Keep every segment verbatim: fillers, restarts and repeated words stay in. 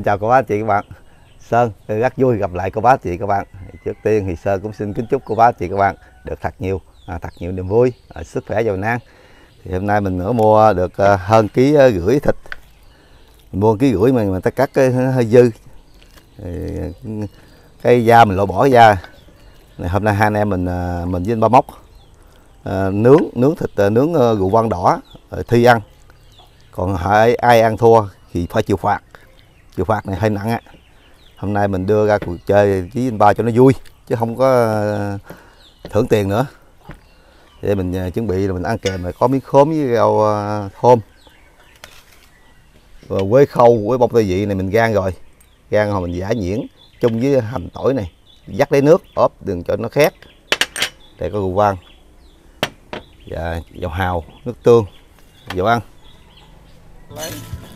Xin chào cô bác chị các bạn. Sơn rất vui gặp lại cô bác chị các bạn. Trước tiên thì Sơn cũng xin kính chúc cô bác chị các bạn được thật nhiều à, thật nhiều niềm vui, à, sức khỏe giàu nang. Thì hôm nay mình nữa mua được à, hơn ký à, rưỡi thịt. Mình mua ký rưỡi mà người ta cắt cái hơi dư. Thì, cái da mình loại bỏ da. Này, hôm nay hai anh em mình à, mình với anh Ba Móc à, nướng nướng thịt à, nướng à, rượu vang đỏ à, thi ăn. Còn ai, ai ăn thua thì phải chịu phạt. Chịu phạt này hơi nặng á. Hôm nay mình đưa ra cuộc chơi với anh Ba cho nó vui chứ không có thưởng tiền nữa. Để mình uh, chuẩn bị là mình ăn kèm là có miếng khóm với rau uh, thơm. Rồi quế khâu, quế bông tây vị này mình rang rồi. Rang rồi mình giả nhuyễn chung với hành tỏi này, dắt lấy nước ốp đừng cho nó khét. Đây có rượu vang. Và dầu hào, nước tương, dầu ăn. Lấy.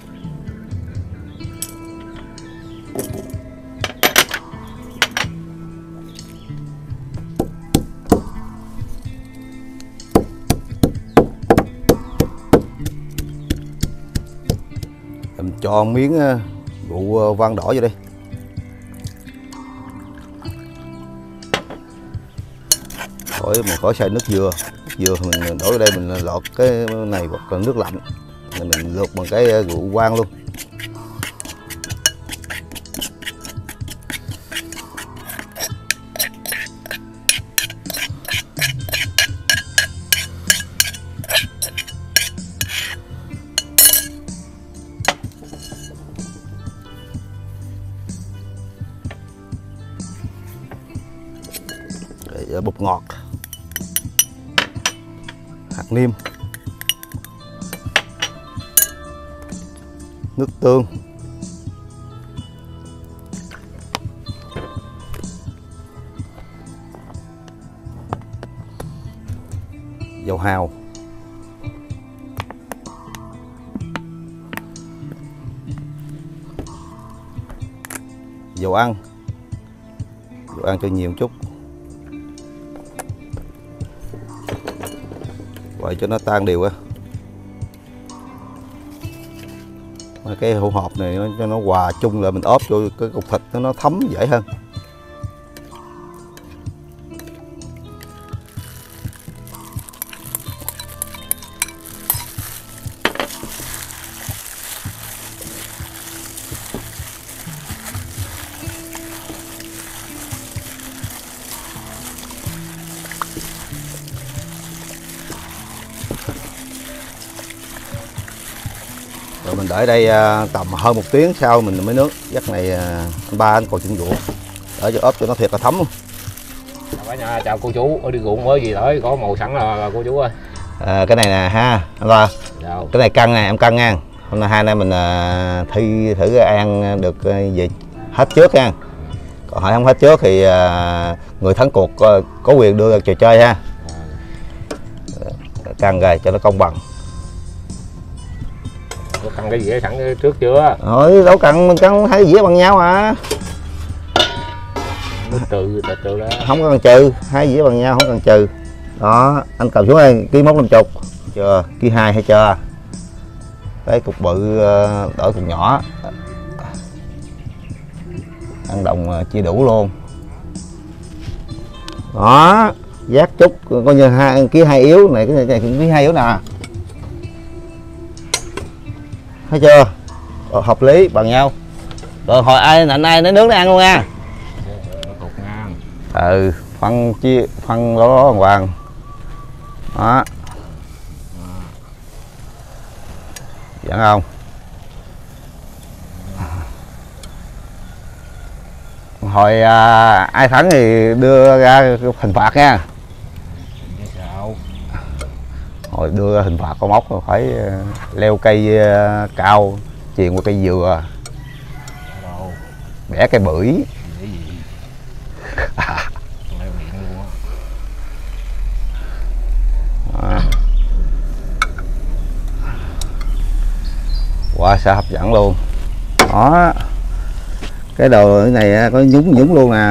Mình cho miếng rượu vang đỏ vô đây. Khỏi mình khỏi xay nước dừa. Nước dừa mình đổ vào đây mình lọt cái này hoặc là nước lạnh. Rồi mình luộc bằng cái rượu vang luôn. Bột ngọt, hạt nêm, nước tương, dầu hào, dầu ăn, dầu ăn cho nhiều một chút. Vậy cho nó tan đều á. Cái hỗn hợp này nó cho nó hòa chung lại mình ốp cho cái cục thịt nó, nó thấm dễ hơn. Rồi mình để đây tầm hơn một tiếng sau mình mới nướng. Giấc này anh Ba anh còn chưng ruộng để cho ốp cho nó thiệt là thấm luôn. Chào cả nhà, chào cô chú. Ở đi ruộng mới gì tới có màu sẵn là, là cô chú ơi. À, cái này nè ha anh Ba. Dạ. Cái này cân nè em cân nha. Hôm nay hai nay mình uh, thi thử ăn được uh, gì hết trước nha. Còn hỏi không hết trước thì uh, người thắng cuộc uh, có quyền đưa trò chơi ha. À. Cân rồi cho nó công bằng. Có cân cái dĩa sẵn trước chưa? Rồi đâu cần mình cân hai dĩa bằng nhau à. Nó trừ trừ, trừ đó. Không có cần trừ, hai dĩa bằng nhau không cần trừ. Đó, anh cầm xuống đây, ký mốt năm chục. Chưa, ký hai hay chưa? Cái cục bự đỡ cục nhỏ. Ăn đồng chia đủ luôn. Đó, giác chút coi như hai ký hai yếu này, cái này cũng ký hai yếu nè. Thấy chưa? Rồi, hợp lý bằng nhau. Rồi hồi ai anh ai nó nướng nó ăn luôn nha. Ừ, phân chia phân đó hoàng hoàng. Đó. Dẫn không? Hồi à, ai thắng thì đưa ra hình phạt nha. Hồi đưa ra hình phạt con móc phải leo cây cao chuyền qua cây dừa, bẻ cây bưởi. À. Wow, sao hấp dẫn luôn. Đó, cái đồ này có nhúng nhúng luôn nè.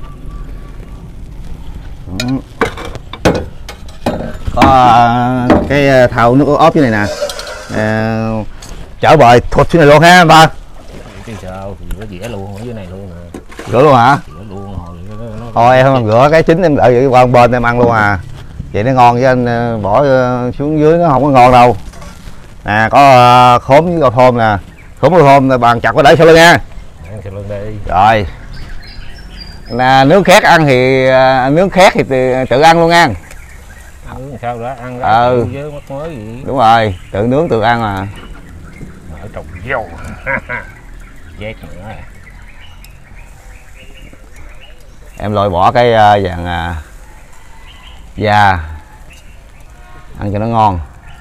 Có cái thau nước ốp như này nè. À, chở bời thụt xuống này luôn ha ba. Chứ sao, rửa dĩa luôn ở dưới này luôn nè. Rửa luôn hả? Rửa luôn hồi nó, nó... Thôi em không rửa cái chính em đợi qua bên em ăn luôn à. Vậy nó ngon, với anh bỏ xuống dưới nó không có ngon đâu. Nè có khóm với rau thơm nè. Khóm rau thơm bàn chặt có để sau lưng nha. Ăn sau lưng đi. Rồi. Nè, nướng khét ăn thì nướng khét thì tự, tự ăn luôn nha. Ăn sao đó, ăn ra ừ. với mất mới gì. Đúng rồi, tự nướng tự ăn à. Ở trồng dâu. Vét nữa. Em lội bỏ cái uh, dạng uh, da ăn cho nó ngon.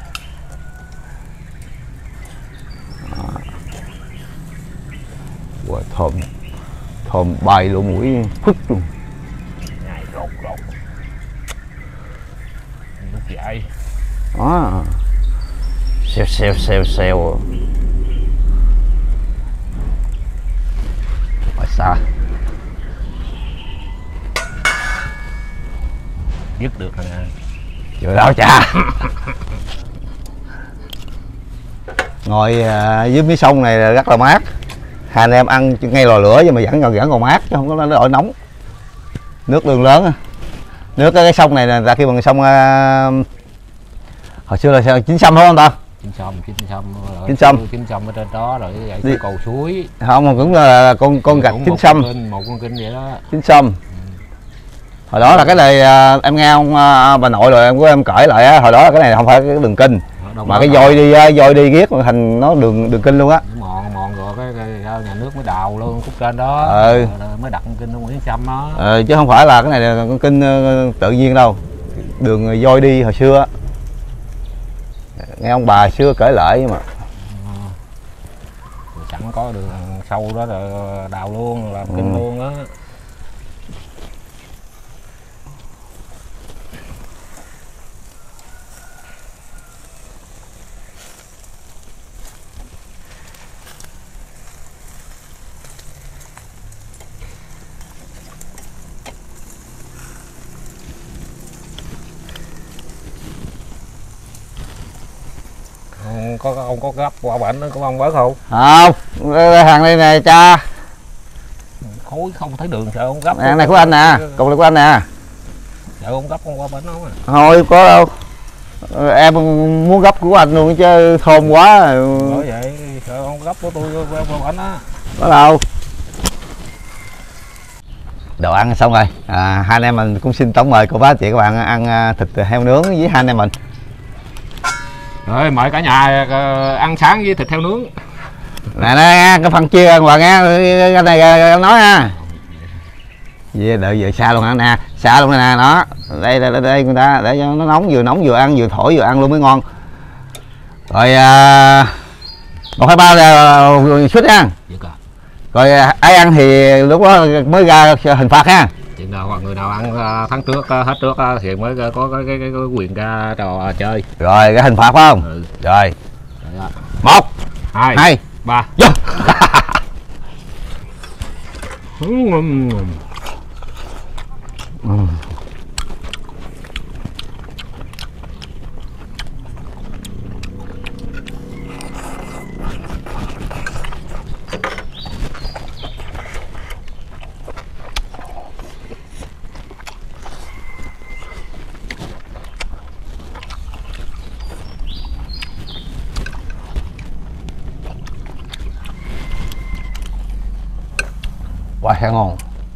Wow, thơm thơm bay lỗ mũi phức luôn. Nhai rột rột. Nước dại. Đó. Xèo xèo xèo xèo. Ngoài xa. Dứt được rồi nè. Chưa đâu cha. Ngồi uh, dưới mé sông này rất là mát. Hai anh em ăn ngay lò lửa nhưng mà vẫn còn vẫn còn mát chứ không có nó đổi nóng. Nước đường lớn. Nước cái, cái sông này là khi bằng sông uh, hồi xưa là chín sông phải không ta? Chín sông, chín sông. Chín sông. Chín sông ở trên đó rồi vậy Đi. cầu suối. Không mà cũng là con con gạch chín sông. Một con kinh vậy đó. Chín sông. Ừ. Hồi đó là cái này uh, em nghe ông uh, bà nội rồi em của em cởi lại á, hồi đó là cái này không phải cái đường kinh. Đâu mà cái voi đi voi đi ghét thành nó đường đường kinh luôn á. Mòn mòn rồi cái, cái, cái nhà nước mới đào luôn khúc trên đó. Ừ. Mới đặt con kinh Nguyễn Sâm đó. Ừ, chứ không phải là cái này là con kinh uh, tự nhiên đâu. Đường voi đi hồi xưa á. Nghe ông bà xưa kể lại nhưng mà ừ. Sẵn có đường sâu đó rồi đào luôn làm ừ. kinh luôn á. Có ông có gấp qua bệnh nó có ông bớt không? Không, hàng này nè cha. Khối không thấy đường sợ ông gấp. Hàng này của anh nè, cục này của anh nè. Sợ ông gấp con qua bệnh không à? Thôi có đâu. Em muốn gấp của anh luôn chứ thơm quá. Bởi vậy sợ ông gấp của tôi qua bệnh á. Có đâu. Đồ ăn xong rồi. À, hai anh em mình cũng xin tổng mời cô bác chị các bạn ăn thịt heo nướng với hai anh em mình. Rồi mời cả nhà ăn sáng với thịt heo nướng. Nè nè cái phần chia hoàng nghe cái này nói ha. Về đợi về xa luôn hả nè, xa luôn nè nó. Đây đây đây, đây người ta để cho nó nóng vừa nóng vừa ăn vừa thổi vừa ăn luôn mới ngon. Rồi à, một hai ba là suýt nha. Rồi ai ăn thì lúc đó mới ra hình phạt ha. Chuyện nào người nào ăn tháng trước hết trước thì mới có cái cái, cái, cái quyền ra trò chơi. Rồi cái hình phạt phải không? Ừ. Rồi. Một, hai, hai, ba. Vô. Ừ. Quá wow, ngon.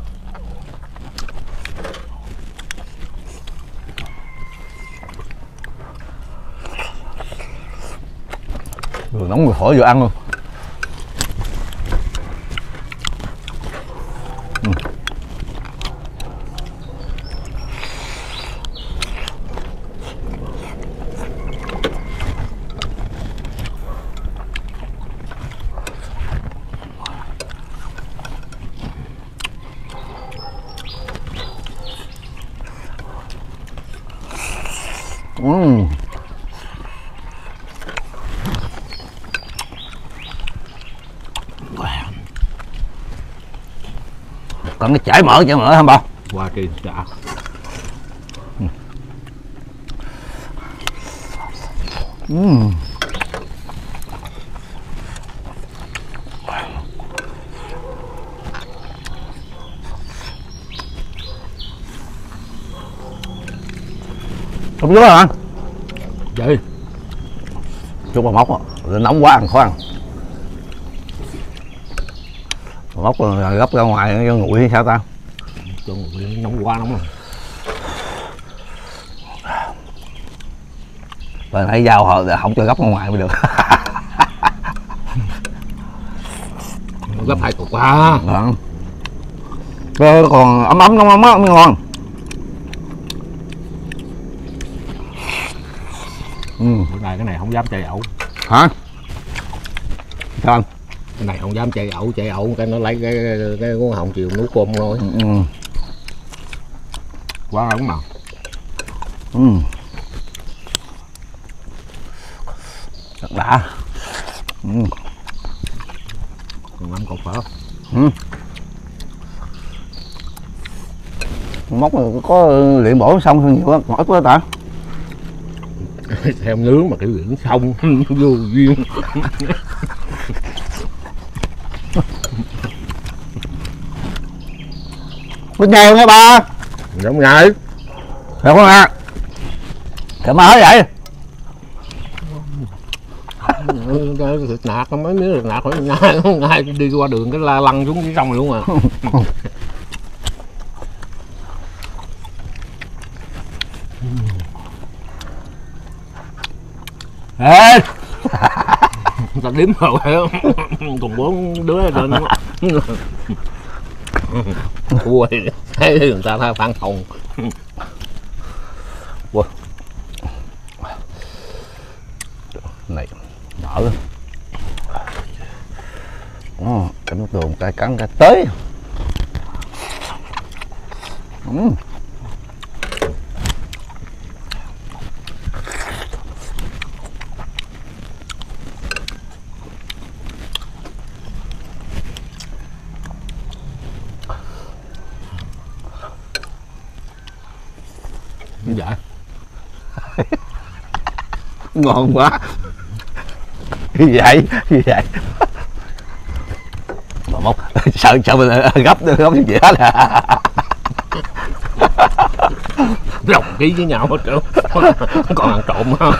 Vừa nóng vừa thổi vừa ăn luôn. Ừ. Uhm. Còn cái chảy mỡ chảy mỡ không bao? Qua kỳ đã. Uhm. Không biết hả? Vậy Chút bà móc rồi nóng quá ăn khó ăn. Bà móc rồi gấp ra ngoài cho nguội hay sao ta? cho nguội, nóng quá nóng rồi. Rồi nãy dao họ không cho gấp ra ngoài mới được. Gấp hai cục quá. Rồi còn ấm ấm nóng nóng á mới ngon. Ừ. Bữa nay cái này không dám chạy ẩu. Hả? Sao? Cái này không dám chạy ẩu, chạy ẩu cái nó lấy cái cái, cái cuốn hồng chiều nấu cơm thôi. Ừ. Quá ấm mà. Ừ. Thật đã. Ừ. Còn năm cục phở. Ừ. Móc có luyện bổ xong hơn nhiều á, còn ít quá ta. Theo nướng mà kiểu luyện xong vô duyên. Có nheo nha ba. Giống ngay. Được không ạ? Cảm ơn vậy. Thịt nạc mấy miếng thịt nạc phải ngay, ngay đi qua đường cái la lăn xuống dưới sông luôn à. Ê. Ta đếm rồi còn bốn đứa lên. Ui, thấy người ta tha phản hồng. Này đỡ luôn. Ồ, cái nước đường cay cắn cái tới. Ừ. Dạ. Ngon quá. Như vậy, như vậy. Mà móc sợ sợ mình gấp gấp như vậy hết à. Rồng ký với nhau hết trơn. Còn ăn trộm không?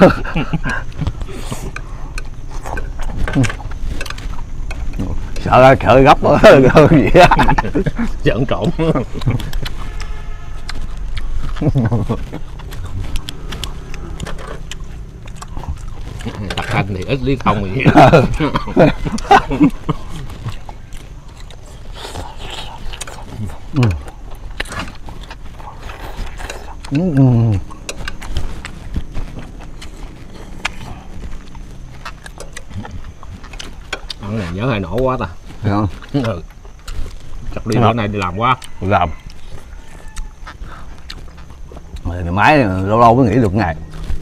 Sợ sợ gấp hơn gì á. Sợ ăn trộm. Thật anh thì ít lý thông gì. Ừ. Ừ. Ăn này nhớ hay nổ quá ta. Thấy không? Ừ. Chắc đi bữa nay đi làm quá. Làm. Mà máy lâu lâu mới nghỉ được ngày.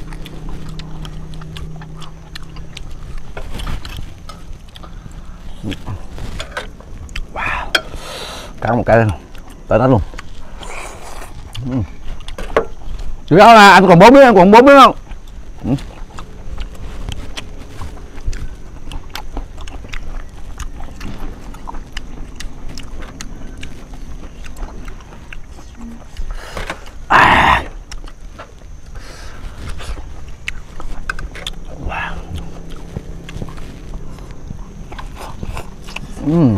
Wow. Cắn một cái tới đó luôn. Ừ. Chú đó là anh còn bốn miếng, anh còn bốn miếng không? Ừ. À. Wow. Ừ.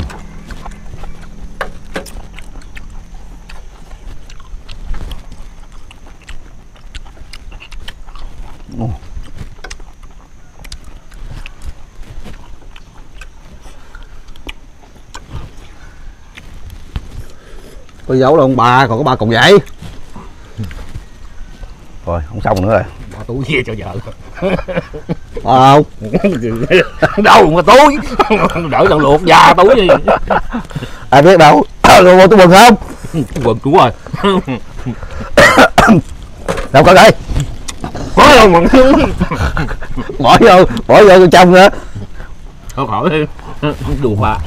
Có dấu đâu ông bà, còn có ba cục vậy. Rồi không xong nữa rồi. Bỏ túi về cho vợ. Ờ không? Đâu mà túi. Đỡ lần luộc già túi gì. Ai biết đâu. Rồi mua túi quần không? Quần chú rồi. Đâu có đây. Có đâu mà. Bỏ vô, bỏ vô trong nữa. Thôi khỏi đi. Đùa bà.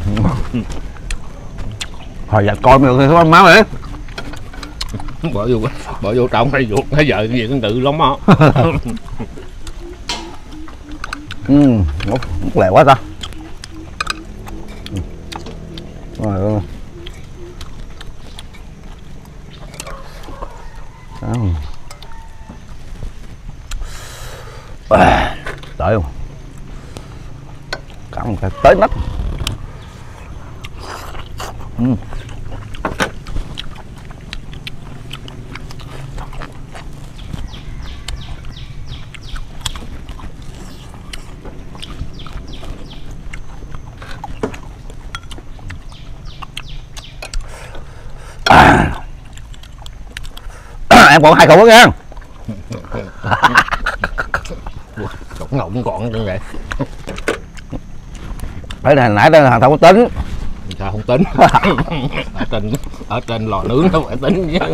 Hồi giờ coi mới được máu vậy. Bỏ vô bỏ vô trong hay ruột hay vợ gì cũng tự lắm á. Ừ, múc lẹ quá ta. Rồi rồi. Đó. À, đợi không? Cắn một cái tới nách. Ừ. À. À, em còn hai cậu nữa nha. Cậu ngậu cũng còn như vậy. Cái này nãy đây là thằng không có tính. Sao không tính? Ở trên ở trên lò nướng nó phải tính chứ.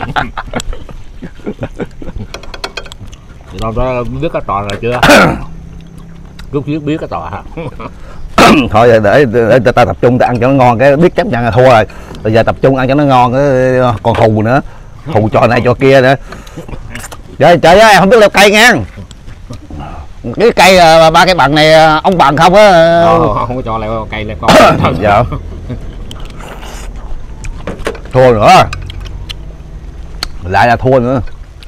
Thì đâu đó biết cái trò rồi chưa? Lúc trước biết cái trò hả? Thôi để, để, để ta tập trung ta ăn cho nó ngon, cái biết chấp nhận là thua rồi. Bây giờ tập trung ăn cho nó ngon, cái còn hù nữa, hù trò này trò kia nữa. Trời trời ơi, không biết leo cây nha. Cái cây ba cái bằng này ông bằng không á? Không, không có cho leo cây leo con. Dạ. Thua nữa. Lại là thua nữa.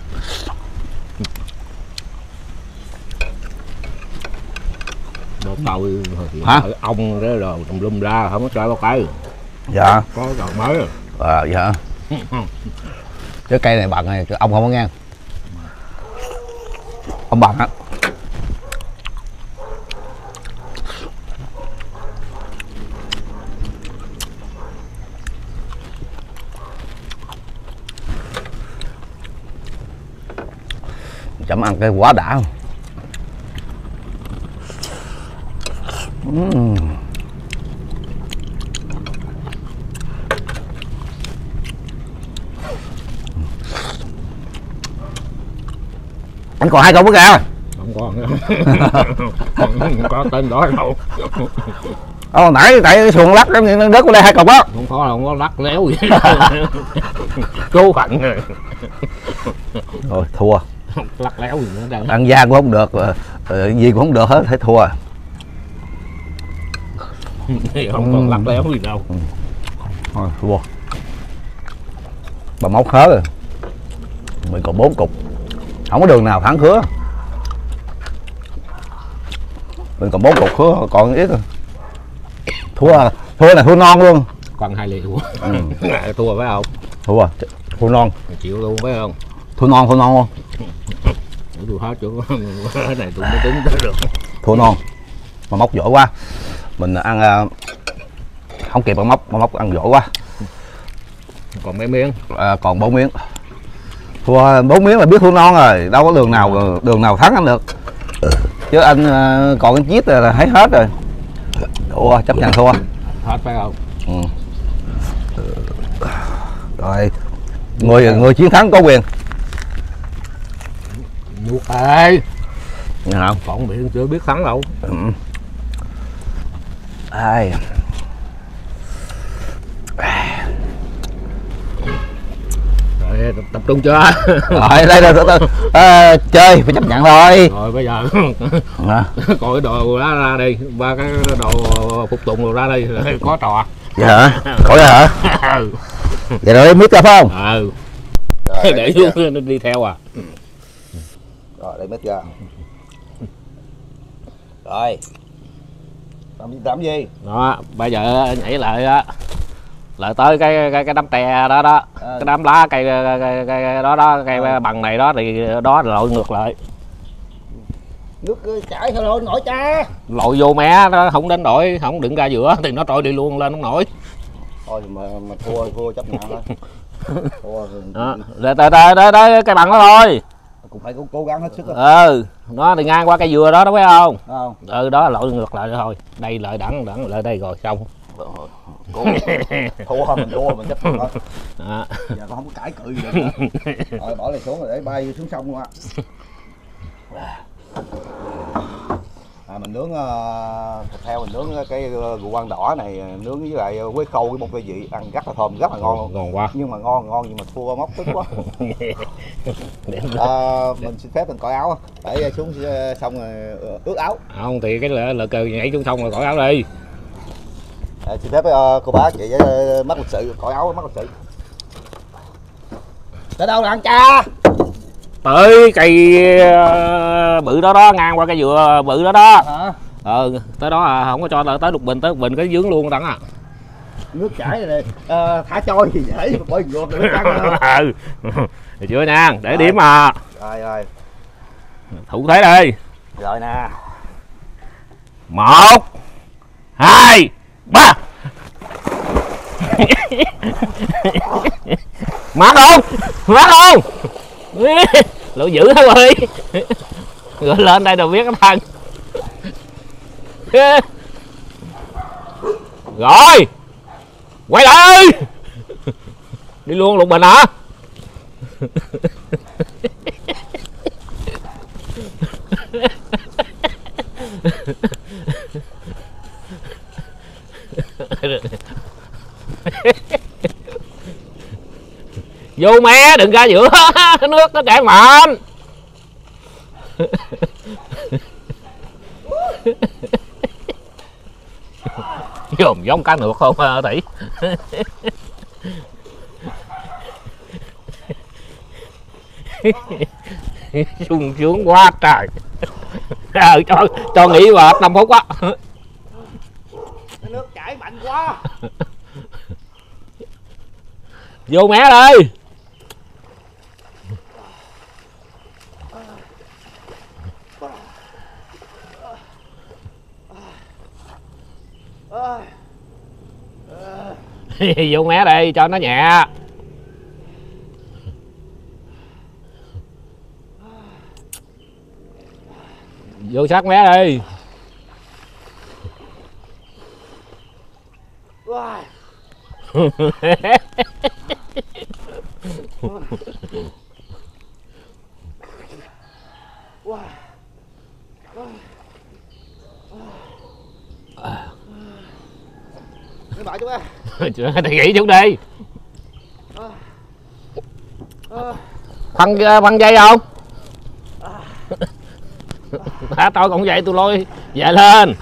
Một đầu hả? Ông đó rồi tùm lum ra không có cho bao cây. Dạ. Có trò mới rồi. À, dạ. Cái cây này bằng này ông không có nghe. Ông bằng á. Chấm ăn cái quá đã không? Uhm. Anh còn hai câu nữa kìa. Không còn nữa. Không có tên đó đâu. Ờ, nãy tại cái xuồng lắc nó đất của đây hai cục á. Không có, không có lắc léo gì. Cố phận rồi. Rồi thua. Lắc léo gì nữa đây. Ăn da cũng không được, gì cũng không được hết, thấy thua. Không còn lắc léo gì đâu. Thôi thua. Bà móc hết rồi. Mình còn bốn cục. Không có đường nào thắng khứa. Mình còn bốn cục khứa còn ít rồi. Thua thua là thua non luôn. Còn hai lì thua. Ừ. Thua phải không? Thua thua non. Chịu luôn phải không? Thua non thua non luôn. Thua hết chỗ cái này tôi mới tính tới được. Thua non. Mà móc giỏi quá. Mình ăn không kịp mà móc, mà móc ăn giỏi quá. Còn mấy miếng? À, còn bốn miếng. Thua bốn miếng là biết thua non rồi, đâu có đường nào đường nào thắng anh được. Chứ anh còn cái chiếc là thấy hết rồi. Thua, chấp nhận thua. Hết phải không? Ừ. Rồi người người chiến thắng có quyền. Nuốt ơi. Không? Còn miệng chưa biết thắng đâu. Ừ. Ai. Rồi, tập trung chưa? Rồi đây là từ từ à, chơi phải chấp nhận thôi. Rồi bây giờ à. coi cái đồ ra ra đi, ba cái đồ phục tùng đồ ra đi, có trò. Dạ hả? Coi ra hả? Vậy rồi mít ra phải không? Ừ. Để xuống đi theo à. Rồi đây mít ra. Rồi. Làm gì làm gì? Đó, bây giờ nhảy lại á. Lại tới cái cái cái đám tè đó đó, à. Cái đám lá cây, cây, cây đó đó, cây à. Bằng này đó thì đó là lội ngược lại. Nước chảy thôi lội nổi cha. Lội vô mé nó không đến nổi, không đựng ra giữa thì nó trôi đi luôn lên không nổi. Thôi mà mà thua thua chấp nhận thôi. Thua đó, để, để, để, để, để cây bằng đó thôi. Cũng phải cố, cố gắng hết sức rồi. Ừ, nó thì ngang qua cây dừa đó đó phải không? Không. Ừ, đó là lội ngược lại thôi. Đây lại đẳng đẳng lại đây rồi xong. Cố, thua mình thua mình chấp nhận thôi. À. Giờ con không có cãi cự gì nữa. Rồi bỏ này xuống rồi để bay xuống sông luôn á. À, mình nướng uh, thịt heo, mình nướng cái rượu quan đỏ này nướng với lại quế khô với một cái vị ăn rất là thơm, rất là ngon luôn. Ngon quá. Nhưng mà ngon ngon nhưng mà thua móc tức quá. À, mình xin phép mình cởi áo để xuống xong rồi ướt áo. Không thì cái lỡ lỡ cờ nhảy xuống sông rồi cởi áo đi. À, xin phép uh, cô bác chị với mắt lịch sự cởi áo mắt lịch sự. Tới đâu là ăn cha? tới cây ờ, bự đó đó, ngang qua cây dừa bự đó đó. Hả? Ờ tới đó à, không có cho tới Lục Bình, tới Lục Bình cái dướng luôn đặng à. Nước chảy rồi này. À, thả trôi thì dễ bơi ngược được căng. Ừ. Được chưa nha, để rồi. Điểm mà. Rồi rồi. Thủ thế đi. Rồi nè. Một, hai, ba. Mát không? Mát không? Lộ dữ hả ơi. Rồi lên đây rồi biết cái thằng. Rồi. Quay lại. Đi luôn Lục Bình hả? Vô mé, đừng ra giữa nước nó chảy mạnh. Dồn giống cá nược không hả Tỷ? Sung sướng quá trời. À, cho cho nghỉ vào năm phút á. Cái nước chảy mạnh quá. Vô mé đi. Vô mé đi cho nó nhẹ. Vô sát mé đi. Mấy bạn chú ơi. Thì nghỉ chút đi. Băng băng dây không? Thả tôi còn vậy tôi lôi về lên.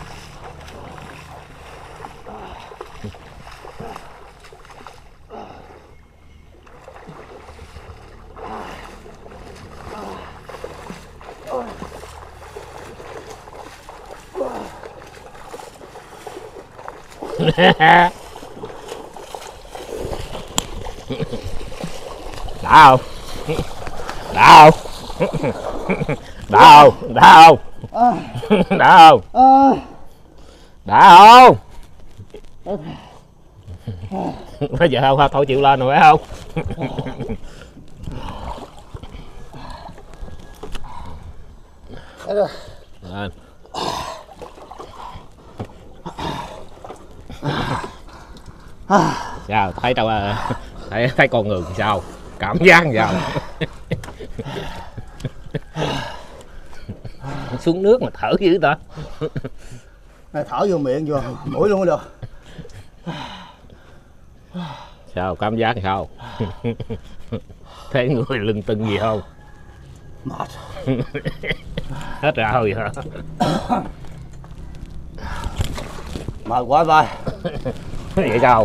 Đã không? Đã không? Đã không? Đã không? Đã không? Đã không? Bây giờ không thôi chịu lên rồi phải không? Lên. Sao thấy đâu thấy thấy con người sao, cảm giác sao? Xuống nước mà thở dữ ta. Này thở vô miệng vô mũi luôn mới được. Sao cảm giác sao? Thấy người lưng tưng gì không? Mệt. Hết rồi hả? Mệt quá thôi. Vậy sao?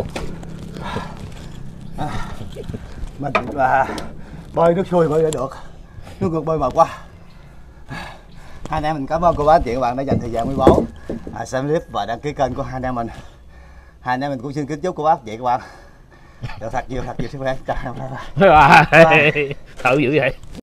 Mình à, bơi nước xuôi bơi được, nước ngược bơi mệt quá. Hai anh em mình cảm ơn cô bác chị các bạn đã dành thời gian quý báu à, xem clip và đăng ký kênh của hai anh em mình. Hai anh em mình cũng xin kính chúc cô bác chị các bạn được thật nhiều thật nhiều sức khỏe. Chào em. Bye bye. Thử dữ vậy.